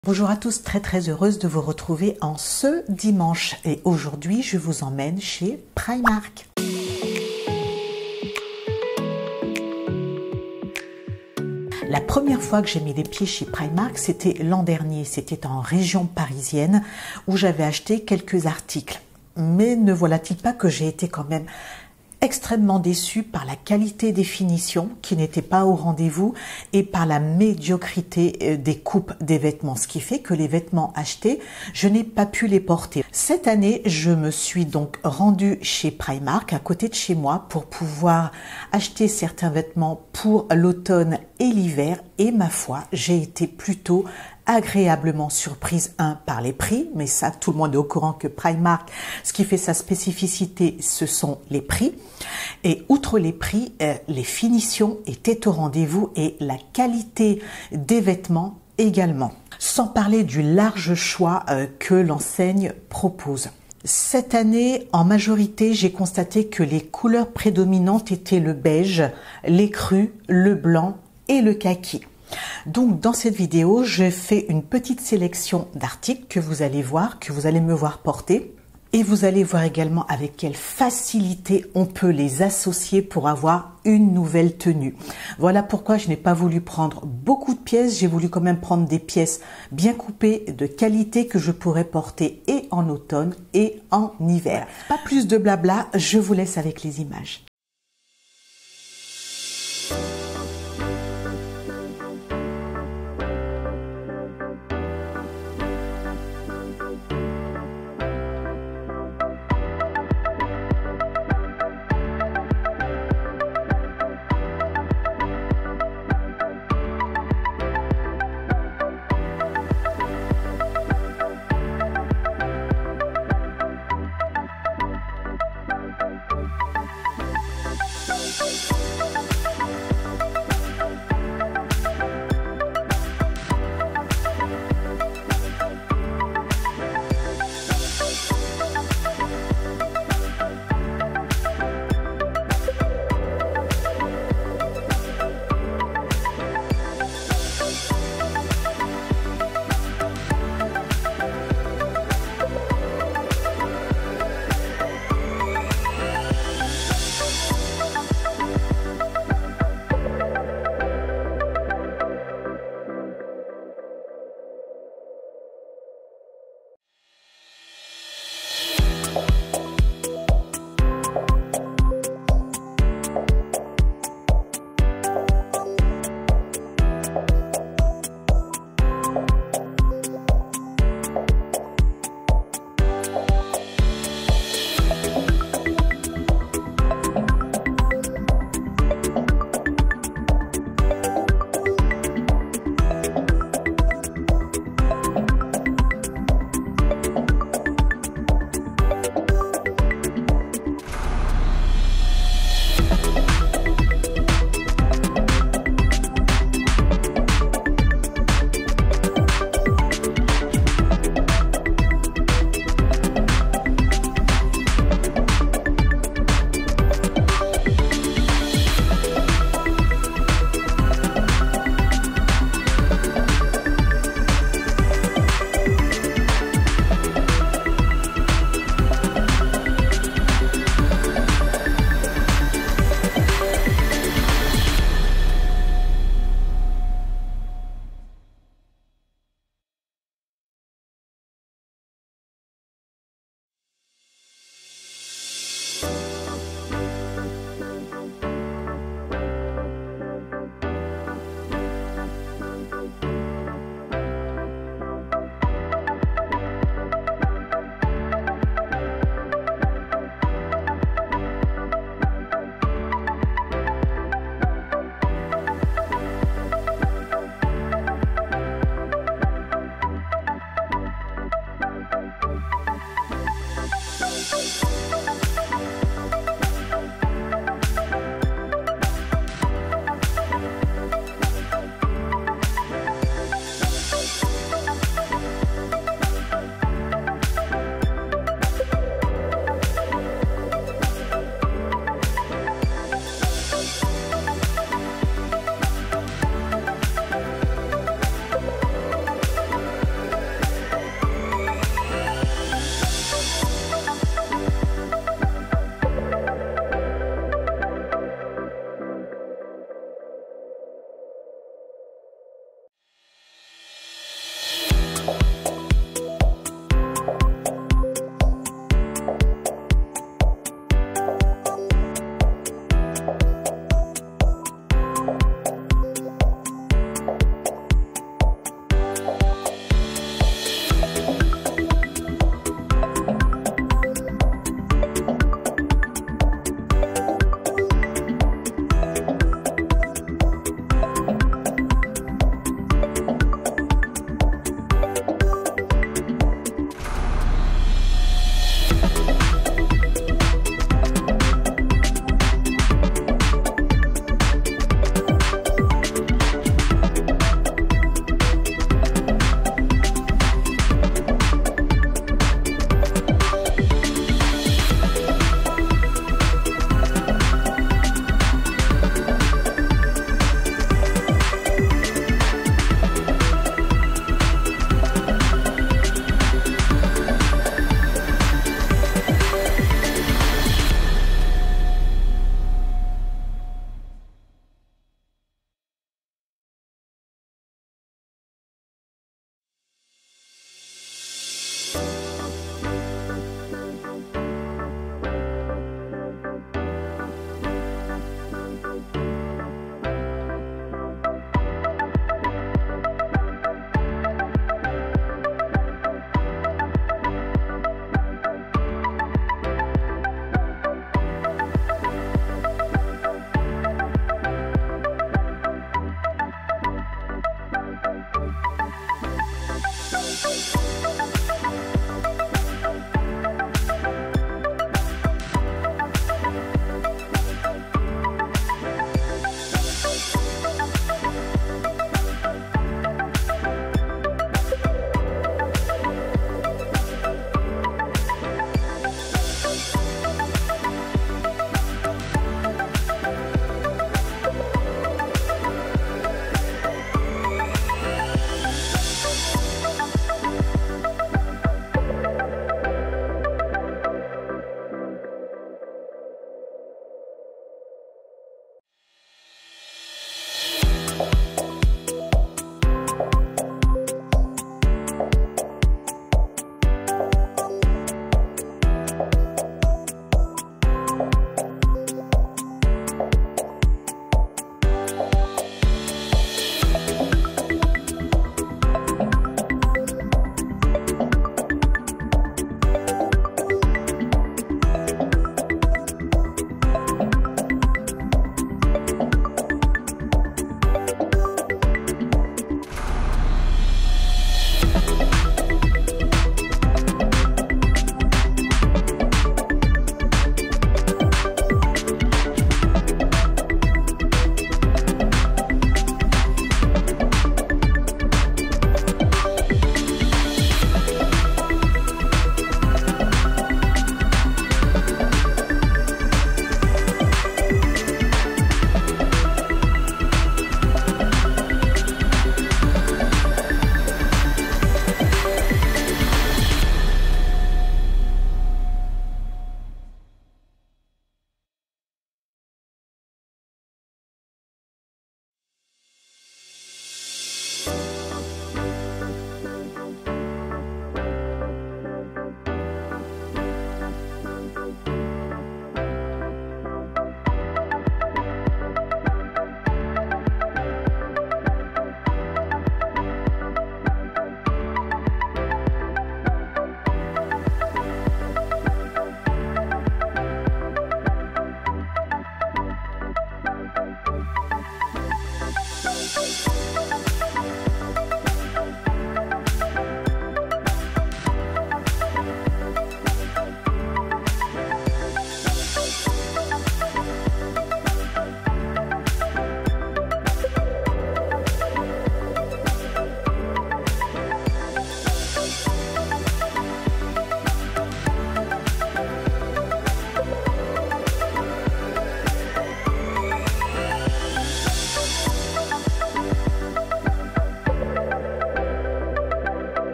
Bonjour à tous, très heureuse de vous retrouver en ce dimanche et aujourd'hui je vous emmène chez Primark. La première fois que j'ai mis les pieds chez Primark, c'était l'an dernier, c'était en région parisienne où j'avais acheté quelques articles. Mais ne voilà-t-il pas que j'ai été quand même extrêmement déçue par la qualité des finitions qui n'était pas au rendez-vous et par la médiocrité des coupes des vêtements, ce qui fait que les vêtements achetés, je n'ai pas pu les porter. Cette année, je me suis donc rendue chez Primark à côté de chez moi pour pouvoir acheter certains vêtements pour l'automne et l'hiver et ma foi, j'ai été plutôt agréablement surprise, par les prix, mais ça tout le monde est au courant que Primark, ce qui fait sa spécificité, ce sont les prix. Et outre les prix, les finitions étaient au rendez-vous et la qualité des vêtements également. Sans parler du large choix que l'enseigne propose. Cette année, en majorité, j'ai constaté que les couleurs prédominantes étaient le beige, l'écru, le blanc et le kaki. Donc dans cette vidéo, je fais une petite sélection d'articles que vous allez voir, que vous allez me voir porter. Et vous allez voir également avec quelle facilité on peut les associer pour avoir une nouvelle tenue. Voilà pourquoi je n'ai pas voulu prendre beaucoup de pièces. J'ai voulu quand même prendre des pièces bien coupées, de qualité que je pourrais porter et en automne et en hiver. Pas plus de blabla, je vous laisse avec les images.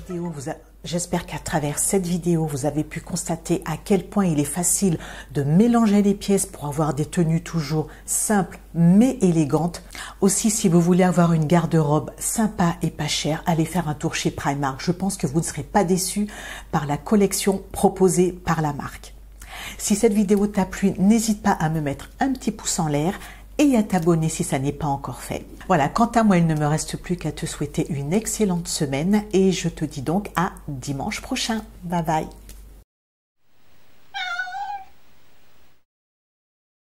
vidéo J'espère qu'à travers cette vidéo, vous avez pu constater à quel point il est facile de mélanger les pièces pour avoir des tenues toujours simples mais élégantes. Aussi, si vous voulez avoir une garde-robe sympa et pas chère, allez faire un tour chez Primark. Je pense que vous ne serez pas déçus par la collection proposée par la marque. Si cette vidéo t'a plu, n'hésite pas à me mettre un petit pouce en l'air et à t'abonner si ça n'est pas encore fait. Voilà, quant à moi, il ne me reste plus qu'à te souhaiter une excellente semaine et je te dis donc à dimanche prochain. Bye bye.